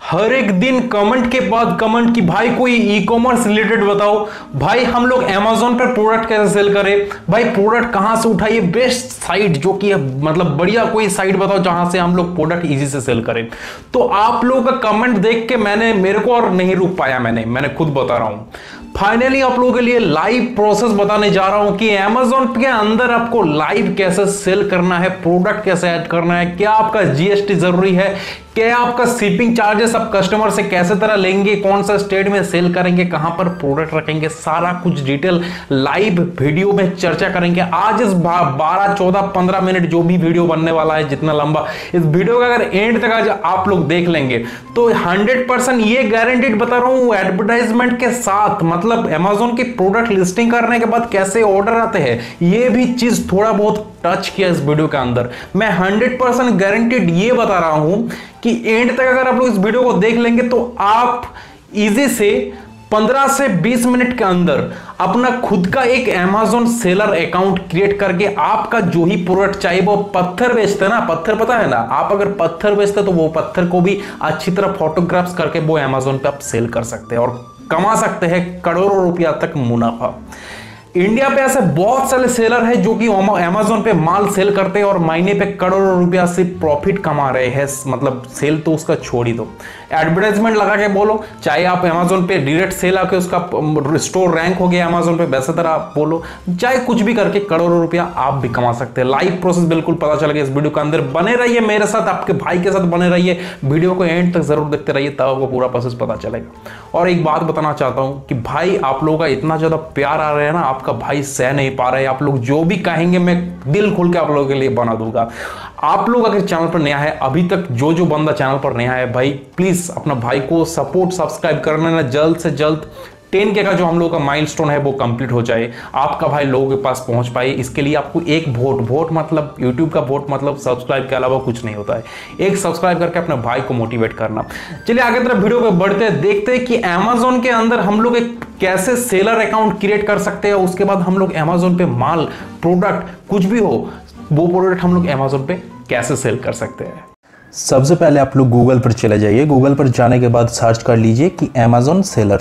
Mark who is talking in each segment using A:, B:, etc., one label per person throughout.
A: हर एक दिन कमेंट के बाद कमेंट कि भाई कोई ई कॉमर्स रिलेटेड बताओ, भाई हम लोग अमेजोन पर प्रोडक्ट कैसे सेल करें, भाई प्रोडक्ट कहां से उठाइए, बेस्ट साइट जो कि मतलब बढ़िया कोई साइट बताओ जहां से हम लोग प्रोडक्ट इजी से सेल करें। तो आप लोगों का कमेंट देख के मेरे को और नहीं रुक पाया, मैंने खुद बता रहा हूं। फाइनली आप लोगों के लिए लाइव प्रोसेस बताने जा रहा हूं कि अमेजोन के अंदर आपको लाइव कैसे सेल करना है, प्रोडक्ट कैसे ऐड करना है, क्या आपका जीएसटी जरूरी है, क्या आपका शिपिंग चार्जेस आप कस्टमर से कैसे तरह लेंगे, कौन सा स्टेट में सेल करेंगे, कहां पर प्रोडक्ट रखेंगे, सारा कुछ डिटेल लाइव वीडियो में चर्चा करेंगे। आज इस 12, 14, 15 मिनट जो भी वीडियो बनने वाला है, जितना लंबा, इस वीडियो का अगर एंड तक आज आप लोग देख लेंगे तो 100% ये गारंटीड बता रहा हूं, एडवर्टाइजमेंट के साथ, मतलब अमेजोन की प्रोडक्ट लिस्टिंग करने के बाद कैसे ऑर्डर आते हैं, ये भी चीज थोड़ा बहुत टच किया इस वीडियो के अंदर। मैं 100% गारंटीड ये बता रहा हूं कि एंड तक अगर आप लोग इस वीडियो को देख लेंगे तो आप इजी से 15 से 20 मिनट के अंदर अपना खुद का एक अमेजोन सेलर अकाउंट क्रिएट करके आपका जो ही प्रोडक्ट चाहिए, वो पत्थर बेचते हैं ना, पत्थर पता है ना, आप अगर पत्थर बेचते तो वो पत्थर को भी अच्छी तरह फोटोग्राफ्स करके वो अमेजोन पे आप सेल कर सकते हैं और कमा सकते हैं करोड़ों रुपया तक मुनाफा। इंडिया पे ऐसे बहुत सारे सेलर हैं जो कि अमेजोन पे माल सेल करते हैं और महीने पे करोड़ों रुपया से प्रॉफिट कमा रहे हैं। मतलब सेल तो उसका छोड़ ही दो, एडवर्टाइजमेंट लगा के बोलो, चाहे आप अमेजोन पे डायरेक्ट सेल आके उसका स्टोर रैंक हो गया अमेजोन पे, वैसे तरह आप बोलो, चाहे कुछ भी करके करोड़ों रुपया आप भी कमा सकते हैं। लाइव प्रोसेस बिल्कुल पता चलेगा इस वीडियो के अंदर। बने रहिए मेरे साथ, आपके भाई के साथ बने रहिए, वीडियो को एंड तक जरूर देखते रहिए, तब आपको पूरा प्रोसेस पता चलेगा। और एक बात बताना चाहता हूं कि भाई आप लोगों का इतना ज्यादा प्यार आ रहा है ना, आपका भाई सह नहीं पा रहे। आप लोग जो भी कहेंगे मैं दिल खोल के आप लोगों के लिए बना दूंगा। आप लोग अगर चैनल पर नया है, अभी तक जो बंदा चैनल पर नया है, भाई प्लीज अपना भाई को सपोर्ट सब्सक्राइब करना ना, जल्द से जल्द 10K का जो हम लोग का माइलस्टोन है वो कंप्लीट हो जाए, आपका भाई लोगों के पास पहुंच पाए। इसके लिए आपको एक वोट मतलब यूट्यूब का वोट मतलब सब्सक्राइब के अलावा कुछ नहीं होता है, एक सब्सक्राइब करके अपने भाई को मोटिवेट करना। चलिए आगे तरफ वीडियो पे बढ़ते हैं, देखते हैं कि अमेजोन के अंदर हम लोग एक कैसे सेलर अकाउंट क्रिएट कर सकते हैं। उसके बाद हम लोग अमेजोन पे माल, प्रोडक्ट कुछ भी हो, वो प्रोडक्ट हम लोग अमेजोन पे कैसे सेल कर सकते हैं।
B: सबसे पहले आप लोग गूगल पर चले जाइए। गूगल पर जाने के बाद सर्च कर लीजिए कि Amazon seller.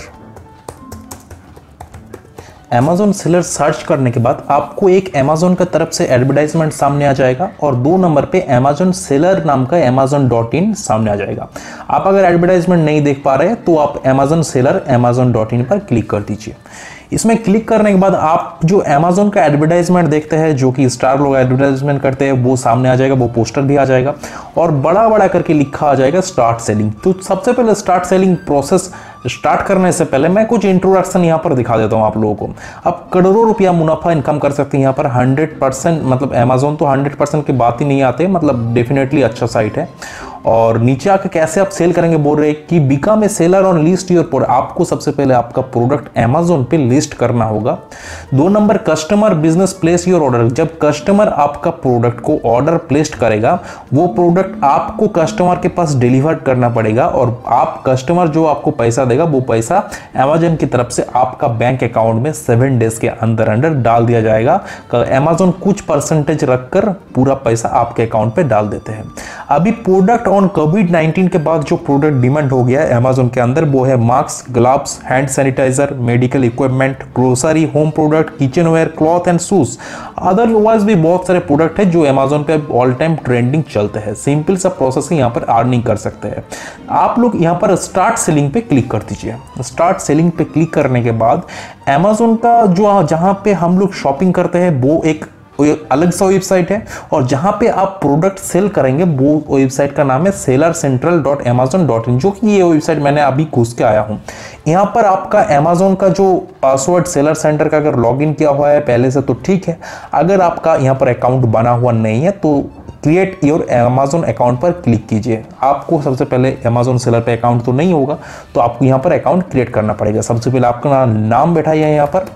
B: Amazon seller search करने के बाद आपको एक अमेजोन की तरफ से एडवर्टाइजमेंट सामने आ जाएगा और 2 नंबर पे अमेजोन सेलर नाम का amazon.in सामने आ जाएगा। आप अगर एडवर्टाइजमेंट नहीं देख पा रहे तो आप अमेजोन सेलर amazon.in पर क्लिक कर दीजिए। इसमें क्लिक करने के बाद आप जो अमेजोन का एडवर्टाइजमेंट देखते हैं, जो कि स्टार लोग एडवर्टाइजमेंट करते हैं, वो सामने आ जाएगा, वो पोस्टर भी आ जाएगा और बड़ा बड़ा करके लिखा आ जाएगा स्टार्ट सेलिंग। तो सबसे पहले स्टार्ट सेलिंग प्रोसेस स्टार्ट करने से पहले मैं कुछ इंट्रोडक्शन यहाँ पर दिखा देता हूँ आप लोगों को। आप करोड़ों रुपया मुनाफा इनकम कर सकते हैं यहाँ पर 100%। मतलब अमेजोन तो 100% की बात ही नहीं आते, मतलब डेफिनेटली अच्छा साइट है। और नीचे आके कैसे आप सेल करेंगे बोल रहे कि become a seller on list your product. आपको सबसे पहले आपका प्रोडक्ट अमेजोन पे लिस्ट करना होगा। 2 number customer business place your order. जब कस्टमर आपका प्रोडक्ट को ऑर्डर प्लेस करेगा, वो प्रोडक्ट आपको कस्टमर के पास डिलीवर करना पड़ेगा और आप कस्टमर जो आपको पैसा देगा वो पैसा अमेजोन की तरफ से आपका बैंक अकाउंट में 7 डेज के अंदर डाल दिया जाएगा। अमेजोन कुछ परसेंटेज रखकर पूरा पैसा आपके अकाउंट पे डाल देते हैं। अभी प्रोडक्ट ऑन कोविड-19 के बाद जो प्रोडक्ट डिमांड हो गया है अमेजोन के अंदर, वो है mask, gloves, hand sanitizer, medical equipment, grocery, home product, kitchenware, cloth and shoes. Otherwise भी बहुत सारे प्रोडक्ट है जो अमेजोन पे ऑल टाइम ट्रेंडिंग चलते हैं। सिंपल सा प्रोसेस है, यहाँ पर अर्निंग कर सकते हैं आप लोग। यहाँ पर स्टार्ट सेलिंग पे क्लिक कर दीजिए। स्टार्ट सेलिंग पे क्लिक करने के बाद अमेजोन का जो जहां पे हम लोग शॉपिंग करते हैं वो एक अलग सा वेबसाइट है और जहां पे आप प्रोडक्ट सेल करेंगे वो वेबसाइट का नाम है sellercentral.amazon.in, जो कि ये वेबसाइट मैंने अभी घुस के आया हूं। यहां पर आपका अमेजोन का जो पासवर्ड सेलर सेंटर का अगर लॉगिन किया हुआ है पहले से तो ठीक है। अगर आपका यहां पर अकाउंट बना हुआ नहीं है तो क्रिएट योर अमेजोन अकाउंट पर क्लिक कीजिए। आपको सबसे पहले अमेजोन सेलर पे अकाउंट तो नहीं होगा तो आपको यहाँ पर अकाउंट क्रिएट करना पड़ेगा। सबसे पहले आपका नाम बैठाइए। यहाँ पर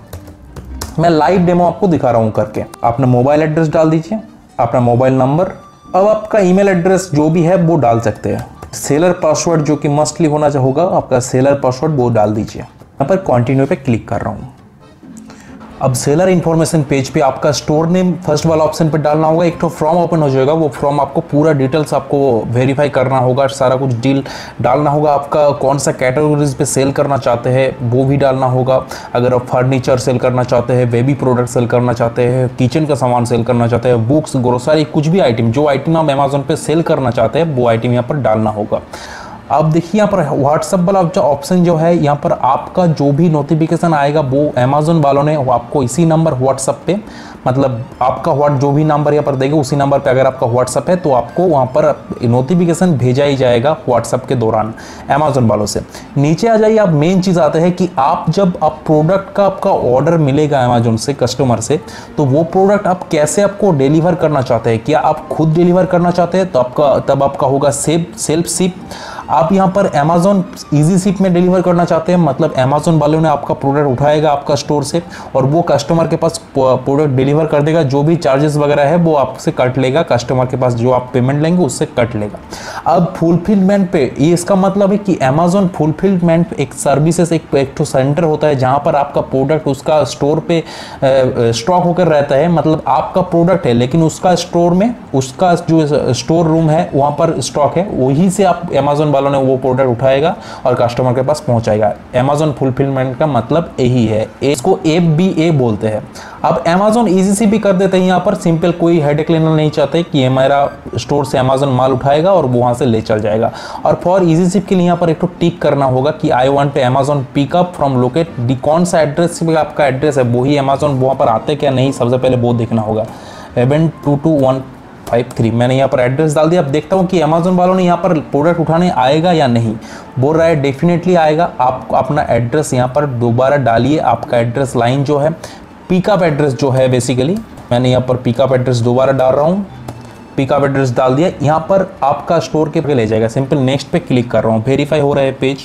B: मैं लाइव डेमो आपको दिखा रहा हूँ करके। अपना मोबाइल एड्रेस डाल दीजिए, अपना मोबाइल नंबर, अब आपका ईमेल एड्रेस जो भी है वो डाल सकते हैं। सेलर पासवर्ड जो कि मस्टली होना होगा, आपका सेलर पासवर्ड वो डाल दीजिए। यहाँ पर कंटिन्यू पे क्लिक कर रहा हूँ। अब सेलर इन्फॉर्मेशन पेज पे आपका स्टोर नेम फर्स्ट वाला ऑप्शन पे डालना होगा, एक तो फॉर्म ओपन हो जाएगा, वो फॉर्म आपको पूरा डिटेल्स आपको वेरीफाई करना होगा, सारा कुछ डील डालना होगा, आपका कौन सा कैटेगरीज पे सेल करना चाहते हैं वो भी डालना होगा। अगर आप फर्नीचर सेल करना चाहते हैं, बेबी प्रोडक्ट सेल करना चाहते हैं, किचन का सामान सेल करना चाहते हैं, बुक्स, ग्रोसरी, कुछ भी आइटम, जो आइटम आप अमेजोन पे सेल करना चाहते हैं वो आइटम यहाँ पर डालना होगा। अब देखिए यहाँ पर व्हाट्सएप वाला जो ऑप्शन जो है, यहाँ पर आपका जो भी नोटिफिकेशन आएगा वो अमेजोन वालों ने आपको इसी नंबर व्हाट्सएप पे, मतलब आपका जो भी नंबर यहाँ पर देगा उसी नंबर पे अगर आपका व्हाट्सएप है तो आपको वहाँ पर नोटिफिकेशन भेजा ही जाएगा व्हाट्सएप के दौरान अमेजोन वालों से। नीचे आ जाइए, आप मेन चीज़ आते हैं कि आप जब आप प्रोडक्ट का आपका ऑर्डर मिलेगा अमेजोन से कस्टमर से, तो वो प्रोडक्ट आप कैसे आपको डिलीवर करना चाहते हैं, क्या आप खुद डिलीवर करना चाहते हैं तो तब आपका होगा सेल्फ शिप। आप यहाँ पर अमेजोन इजी शिप में डिलीवर करना चाहते हैं, मतलब अमेजोन वालों ने आपका प्रोडक्ट उठाएगा आपका स्टोर से और वो कस्टमर के पास प्रोडक्ट डिलीवर कर देगा, जो भी चार्जेस वगैरह है वो आपसे कट लेगा, कस्टमर के पास जो आप पेमेंट लेंगे उससे कट लेगा। अब फुलफिलमेंट पे, ये इसका मतलब है कि अमेजोन फुलफिलमेंट एक सर्विसेज, एक तो सेंटर होता है जहाँ पर आपका प्रोडक्ट उसका स्टोर पे स्टॉक होकर रहता है, मतलब आपका प्रोडक्ट है लेकिन उसका स्टोर में, उसका जो स्टोर रूम है वहाँ पर स्टॉक है, वहीं से आप अमेजोन वालों ने वो प्रोडक्ट उठाएगा और कस्टमर के पास पहुंचाएगा। अमेजोन फुलफिलमेंट का मतलब यही है, इसको FBA बोलते हैं। अब अमेजोन इजी शिप भी कर देते हैं, यहाँ पर सिंपल, कोई हेडेक लेना नहीं चाहते कि मेरा स्टोर से अमेजोन माल उठाएगा और वहां से ले चल जाएगा। और फॉर इजी शिप के लिए यहाँ पर एक तो टिक करना होगा कि I want Amazon pickup from located, कौन सा एड्रेस पे आपका एड्रेस है वही अमेजोन वहां पर आते क्या नहीं, सबसे पहले वो देखना होगा। 7222153 मैंने यहाँ पर एड्रेस डाल दिया। अब देखता हूँ कि अमेजोन वालों ने यहाँ पर प्रोडक्ट उठाने आएगा या नहीं। बोल रहा है डेफिनेटली आएगा। आप अपना एड्रेस यहाँ पर दोबारा डालिए, आपका एड्रेस लाइन जो है, पिकअप एड्रेस जो है, बेसिकली मैंने यहाँ पर पिकअप एड्रेस दोबारा डाल रहा हूँ। पिकअप एड्रेस डाल दिया, यहाँ पर आपका स्टोर के ले जाएगा। सिंपल नेक्स्ट पे क्लिक कर रहा हूँ। वेरीफाई हो रहा है पेज।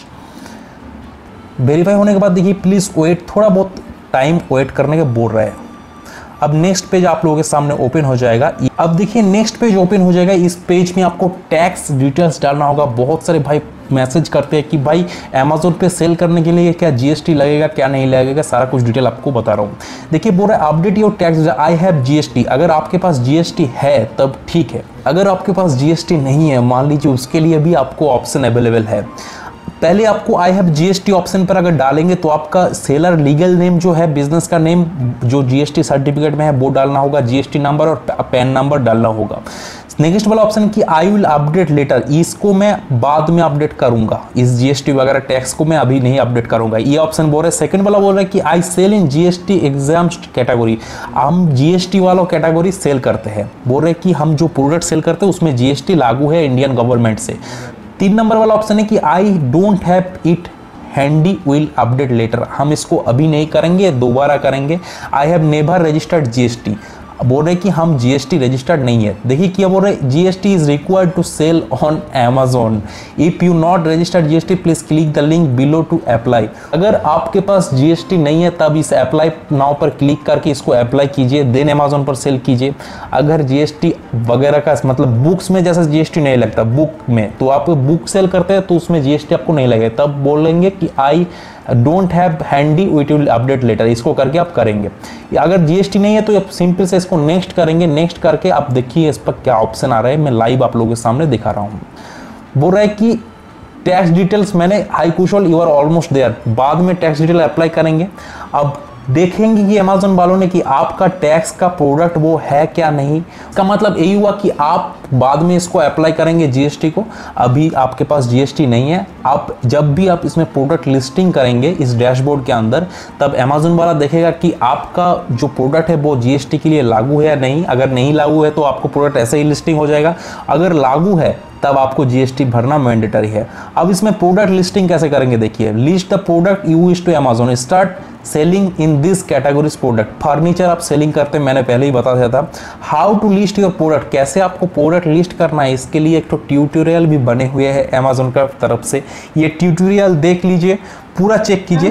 B: वेरीफाई होने के बाद देखिए प्लीज़ वेट, थोड़ा बहुत टाइम वेट करने के बोल रहा है। अब नेक्स्ट पेज आप लोगों के सामने ओपन हो जाएगा। अब देखिए नेक्स्ट पेज ओपन हो जाएगा। इस पेज में आपको टैक्स डिटेल्स डालना होगा। बहुत सारे भाई मैसेज करते हैं कि भाई अमेजोन पे सेल करने के लिए क्या GST लगेगा, क्या नहीं लगेगा, सारा कुछ डिटेल आपको बता रहा हूँ। देखिए बोल रहा है update your tax, I have GST। अगर आपके पास GST है तब ठीक है, अगर आपके पास GST नहीं है मान लीजिए, उसके लिए भी आपको ऑप्शन अवेलेबल है। पहले आपको आई हैव GST ऑप्शन पर अगर डालेंगे तो आपका सेलर लीगल नेम जो है, बिजनेस का नेम जो GST सर्टिफिकेट में है वो डालना होगा, GST नंबर और पैन नंबर डालना होगा। नेक्स्ट वाला ऑप्शन कि आई विल अपडेट लेटर, इसको मैं बाद में अपडेट करूंगा, इस GST वगैरह टैक्स को मैं अभी नहीं अपडेट करूंगा, ये ऑप्शन बोल रहा है। सेकंड वाला बोल रहा है कि I sell in GST exempt category, हम GST वाला कैटेगरी सेल करते हैं। बोल रहे कि हम जो प्रोडक्ट सेल करते हैं उसमें GST लागू है इंडियन गवर्नमेंट से। 3 नंबर वाला ऑप्शन है कि I don't have it handy, will update later, हम इसको अभी नहीं करेंगे, दोबारा करेंगे। I have never registered GST, बोल रहे कि हम GST रजिस्टर्ड नहीं है। देखिए क्या बोल रहे, GST is required to sell on Amazon, if you not registered GST please click the link below to apply. अगर आपके पास GST नहीं है तब इस अप्लाई नाउ पर क्लिक करके इसको अप्लाई कीजिए, देन अमेजोन पर सेल कीजिए। अगर GST वगैरह का मतलब बुक्स में जैसा GST नहीं लगता बुक में, तो आप बुक सेल करते हैं तो उसमें GST आपको नहीं लगेगा, तब बोलेंगे कि I don't have handy, it will update later, इसको करके आप करेंगे। अगर GST नहीं है तो आप सिंपल से इसको नेक्स्ट करेंगे। नेक्स्ट करके आप देखिए इस पर क्या ऑप्शन आ रहा है, मैं लाइव आप लोगों के सामने दिखा रहा हूँ। बोल रहा है कि टैक्स डिटेल्स, मैंने hi Kushal you are almost there, बाद में टैक्स डिटेल अप्लाई करेंगे। अब देखेंगे कि अमेजोन वालों ने कि आपका टैक्स का प्रोडक्ट वो है क्या नहीं। इसका मतलब यही हुआ कि आप बाद में इसको अप्लाई करेंगे GST को, अभी आपके पास GST नहीं है। आप जब भी आप इसमें प्रोडक्ट लिस्टिंग करेंगे इस डैशबोर्ड के अंदर, तब अमेजोन वाला देखेगा कि आपका जो प्रोडक्ट है वो GST के लिए लागू है या नहीं। अगर नहीं लागू है तो आपको प्रोडक्ट ऐसे ही लिस्टिंग हो जाएगा, अगर लागू है तब आपको GST भरना मैंडेटरी है। अब इसमें प्रोडक्ट लिस्टिंग कैसे करेंगे, देखिए list the product you wish to Amazon, start selling in this categories product. Furniture आप सेलिंग करते हैं, मैंने पहले ही बता दिया था। How to list your product, कैसे आपको प्रोडक्ट लिस्ट करना है, इसके लिए एक तो ट्यूटोरियल भी बने हुए हैं अमेजोन का तरफ से, ये ट्यूटोरियल देख लीजिए, पूरा चेक कीजिए।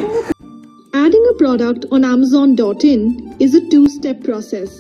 C: Adding a product on Amazon.in is a two-step process.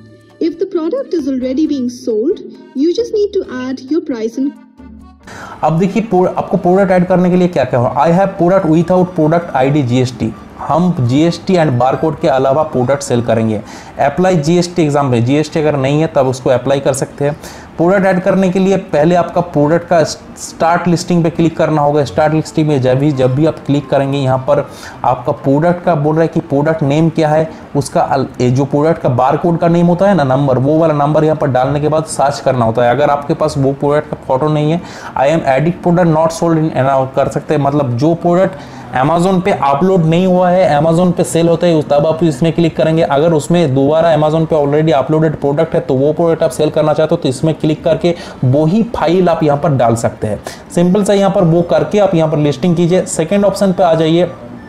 C: If the product is already being sold, you just need to add your price and अब
B: देखिए आपको प्रोडक्ट ऐड करने के लिए क्या क्या हो। I have product without product ID GST, हम जीएसटी एंड बारकोड के अलावा प्रोडक्ट सेल करेंगे। अप्लाई जीएसटी एग्जाम है, जीएसटी अगर नहीं है तब उसको अप्लाई कर सकते हैं। प्रोडक्ट ऐड करने के लिए पहले आपका प्रोडक्ट का स्टार्ट लिस्टिंग पे क्लिक करना होगा। स्टार्ट लिस्टिंग में जब भी आप क्लिक करेंगे यहाँ पर आपका प्रोडक्ट का बोल रहा है कि प्रोडक्ट नेम क्या है, उसका जो प्रोडक्ट का बारकोड का नेम होता है ना, नंबर, वो वाला नंबर यहाँ पर डालने के बाद सर्च करना होता है। अगर आपके पास वो प्रोडक्ट का फोटो नहीं है, I am edit product not sold in कर सकते हैं, मतलब जो प्रोडक्ट अमेजोन पे अपलोड नहीं हुआ है, अमेजोन पे सेल होता है, तब आप इसमें क्लिक करेंगे। अगर उसमें दोबारा अमेजोन पे ऑलरेडी अपलोडेड प्रोडक्ट है तो वो प्रोडक्ट आप सेल करना चाहते हो तो इसमें क्लिक करके वो ही फाइल आप यहाँ पर डाल सकते हैं। सिंपल सा यहाँ पर वो करके आप यहाँ पर लिस्टिंग कीजिए। सेकेंड ऑप्शन पे आ जाइए।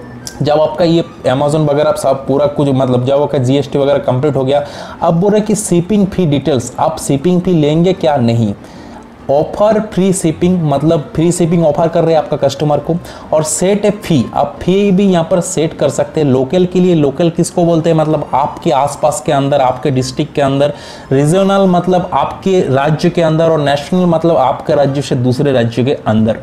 B: जब आपका ये अमेजोन वगैरह सब पूरा कुछ मतलब जब आपका जीएसटी वगैरह कंप्लीट हो गया, अब बोल रहे कि शिपिंग फी डिटेल्स, आप शिपिंग फी लेंगे क्या नहीं। ऑफर फ्री शिपिंग, मतलब फ्री शिपिंग ऑफर कर रहे हैं आपका कस्टमर को। और सेट ए फी, आप फी भी यहाँ पर सेट कर सकते हैं। लोकल के लिए, लोकल किसको बोलते हैं, मतलब आपके आसपास के अंदर, आपके डिस्ट्रिक्ट के अंदर। रीजनल मतलब आपके राज्य के अंदर, और नेशनल मतलब आपके राज्य से दूसरे राज्य के अंदर।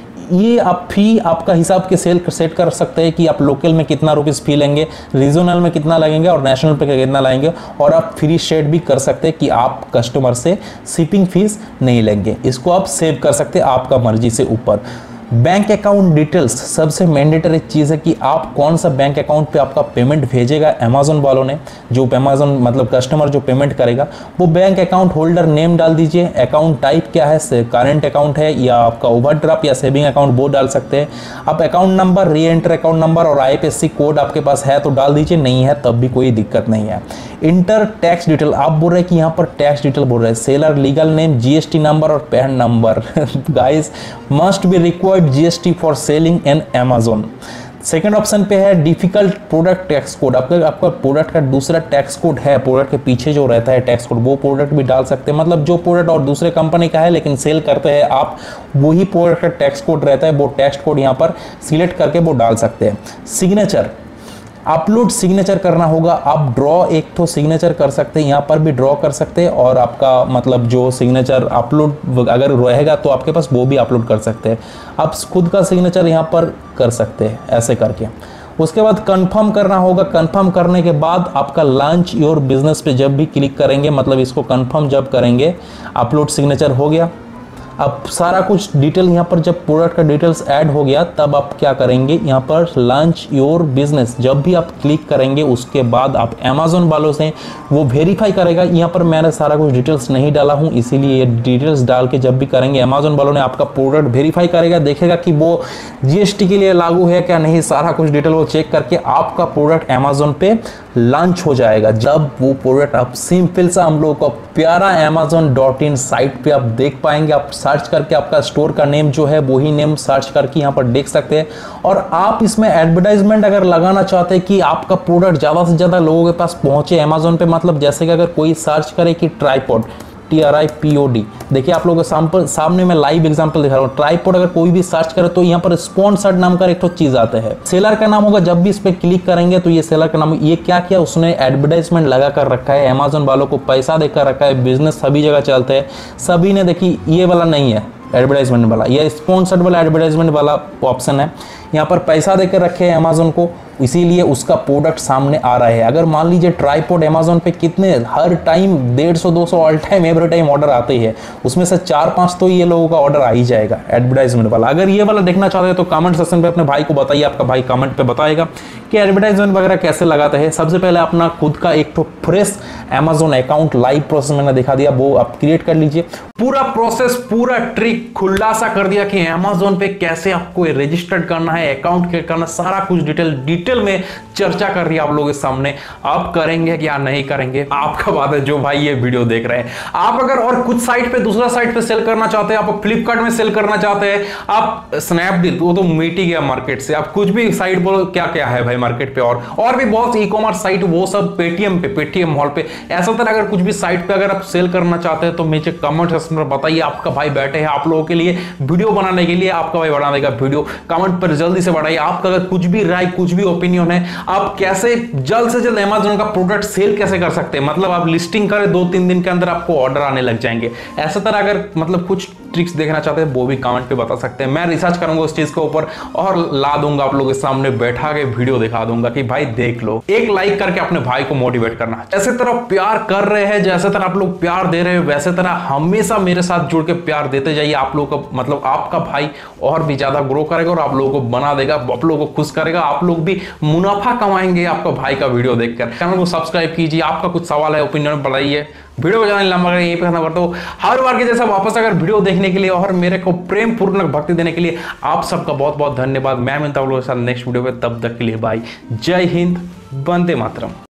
B: ये आप फी आपका हिसाब के सेट कर सकते हैं कि आप लोकल में कितना रुपीस फी लेंगे, रीजनल में कितना लगेंगे और नेशनल पे कितना लगेंगे। और आप फ्री शेड भी कर सकते हैं कि आप कस्टमर से शिपिंग फीस नहीं लेंगे। इसको आप सेव कर सकते हैं आपका मर्जी से ऊपर। बैंक अकाउंट डिटेल्स सबसे मैंडेटरी चीज़ है कि आप कौन सा बैंक अकाउंट पे आपका पेमेंट भेजेगा अमेजोन वालों ने, जो अमेजोन मतलब कस्टमर जो पेमेंट करेगा वो बैंक अकाउंट होल्डर नेम डाल दीजिए। अकाउंट टाइप क्या है, करंट अकाउंट है या आपका ओवरड्राफ्ट या सेविंग अकाउंट, वो डाल सकते हैं आप। Account number, re enter account number और IFSC कोड आपके पास है तो डाल दीजिए, नहीं है तब भी कोई दिक्कत नहीं है। इंटर टैक्स डिटेल, आप बोल रहे हैं कि यहाँ पर टैक्स डिटेल बोल रहे हैं, seller legal name, GST number और PAN number. Guys must be required GST for selling in Amazon। Second option पे है डिफिकल्ट प्रोडक्ट टैक्स कोड। आपका प्रोडक्ट का दूसरा टैक्स कोड है, प्रोडक्ट के पीछे जो रहता है टैक्स कोड, वो प्रोडक्ट भी डाल सकते हैं। मतलब जो प्रोडक्ट और दूसरे कंपनी का है लेकिन सेल करते हैं आप, वही प्रोडक्ट का टैक्स कोड रहता है, वो टैक्स कोड यहाँ पर सिलेक्ट करके वो डाल सकते हैं। सिग्नेचर, अपलोड सिग्नेचर करना होगा। आप ड्रॉ एक तो सिग्नेचर कर सकते हैं, यहाँ पर भी ड्रॉ कर सकते हैं, और आपका मतलब जो सिग्नेचर अपलोड अगर रहेगा तो आपके पास वो भी अपलोड कर सकते हैं। आप खुद का सिग्नेचर यहाँ पर कर सकते हैं ऐसे करके। उसके बाद कंफर्म करना होगा। कंफर्म करने के बाद आपका लॉन्च योर बिजनेस पे जब भी क्लिक करेंगे, मतलब इसको कंफर्म जब करेंगे, अपलोड सिग्नेचर हो गया। अब सारा कुछ डिटेल यहाँ पर जब प्रोडक्ट का डिटेल्स ऐड हो गया तब आप क्या करेंगे, यहाँ पर लॉन्च योर बिजनेस जब भी आप क्लिक करेंगे उसके बाद आप अमेजोन वालों से वो वेरीफाई करेगा। यहाँ पर मैंने सारा कुछ डिटेल्स नहीं डाला हूँ, इसीलिए ये डिटेल्स डाल के जब भी करेंगे अमेजोन वालों ने आपका प्रोडक्ट वेरीफाई करेगा, देखेगा कि वो GST के लिए लागू है क्या नहीं, सारा कुछ डिटेल वो चेक करके आपका प्रोडक्ट अमेजोन पे लॉन्च हो जाएगा। जब वो प्रोडक्ट आप सिंपल सा हम लोगों का प्यारा amazon.in साइट पे आप देख पाएंगे। आप सर्च करके आपका स्टोर का नेम जो है वही नेम सर्च करके यहाँ पर देख सकते हैं। और आप इसमें एडवर्टाइजमेंट अगर लगाना चाहते हैं कि आपका प्रोडक्ट ज़्यादा से ज़्यादा लोगों के पास पहुँचे अमेजोन पे, मतलब जैसे कि अगर कोई सर्च करे कि ट्राइपॉड, TRIPOD, देखिए आप लोगों के सामने मैं लाइव एग्जांपल दिखा रहा हूँ। ट्राइपॉड अगर कोई भी सर्च करे तो यहाँ पर स्पॉन्सर्ड नाम का एक तो चीज आता है, सेलर का नाम होगा। जब भी इस पे क्लिक करेंगे तो ये सेलर का नाम, ये क्या किया उसने एडवर्टाइजमेंट लगा कर रखा है, अमेजोन वालों को पैसा देकर रखा है, बिजनेस सभी जगह चलते हैं, सभी ने देखी ये वाला नहीं है एडवर्टाइजमेंट वाला, ये स्पॉन्सर्ड वाला एडवर्टाइजमेंट वाला ऑप्शन है। यहाँ पर पैसा देकर रखे हैं अमेजोन को, इसीलिए उसका प्रोडक्ट सामने आ रहा है। अगर मान लीजिए ट्राइपॉड अमेजोन पे कितने हर time 150-200 all time every time order आते हैं, उसमें से 4-5 तो ये लोगों का ऑर्डर आ ही जाएगा एडवर्टाइजमेंट वाला। अगर ये वाला देखना चाहते हैं तो कमेंट सेक्शन पे अपने भाई को बताइए, आपका भाई कमेंट पे बताएगा कि एडवर्टाइजमेंट वगैरह कैसे लगाते हैं। सबसे पहले अपना खुद का एक तो fresh Amazon account live process मैंने दिखा दिया, वो आप क्रिएट कर लीजिए।
A: पूरा प्रोसेस, पूरा ट्रिक खुलासा कर दिया कि अमेजोन पे कैसे आपको रजिस्टर्ड करना है, अकाउंट क्रिएट करना, सारा कुछ डिटेल में चर्चा कर रही है आप लोगों के सामने। आप करेंगे या नहीं करेंगे आपका बात है, जो भाई ये वीडियो देख रहे हैं। आप अगर और कुछ साइट पे, दूसरा साइट पे सेल करना चाहते हैं, आप फ्लिपकार्ट में सेल करना चाहते हैं, आप स्नैपडील, वो तो मिट ही गया मार्केट से, आप कुछ भी साइट बोलो क्या क्या है भाई मार्केट पे, और भी बहुत ई-कॉमर्स साइट, वो सब पेटीएम मॉल पे, ऐसा तरह अगर कुछ भी साइट पे अगर आप सेल करना चाहते हैं तो नीचे कमेंट सेक्शन में बताइए। आपका भाई बैठे हैं आप लोगों के लिए वीडियो बनाने के लिए, आपका भाई बना देगा वीडियो। कमेंट पर जल्दी से बढ़ाइए। आपका अगर कुछ भी राय, कुछ भी ओपिनियन है, आप कैसे जल्द से जल्द अमेजोन का प्रोडक्ट सेल कैसे कर सकते हैं, मतलब आप लिस्टिंग करें 2-3 दिन के अंदर आपको ऑर्डर आने लग जाएंगे, ऐसा तरह अगर मतलब कुछ ट्रिक्स देखना चाहते हैं वो भी कमेंट पे बता सकते हैं। मैं रिसर्च करूंगा उस चीज के ऊपर और ला दूंगा आप लोगों के सामने, बैठा के वीडियो दिखा दूंगा कि भाई देख लो। एक लाइक करके अपने भाई को मोटिवेट करना। जैसे तरह प्यार कर रहे हैं, जैसे तरह आप लोग प्यार दे रहे हैं, वैसे तरह हमेशा मेरे साथ जुड़ के प्यार देते जाइए। आप लोगों का मतलब आपका भाई और भी ज्यादा ग्रो करेगा और आप लोगों को बना देगा, आप लोगों को खुश करेगा, आप लोग भी मुनाफा कमाएंगे आपका भाई का वीडियो देखकर। चैनल को सब्सक्राइब कीजिए। आपका कुछ सवाल है, ओपिनियन बढ़ाइए। वीडियो को जाने लंबा यहीं पे खत्म करता हूं। हर बार के जैसा वापस अगर वीडियो देखने के लिए और मेरे को प्रेम पूर्ण भक्ति देने के लिए आप सबका बहुत बहुत धन्यवाद। मैं मिलता हूं आप लोगों के साथ नेक्स्ट वीडियो पे, तब तक के लिए बाय। जय हिंद, वंदे मातरम।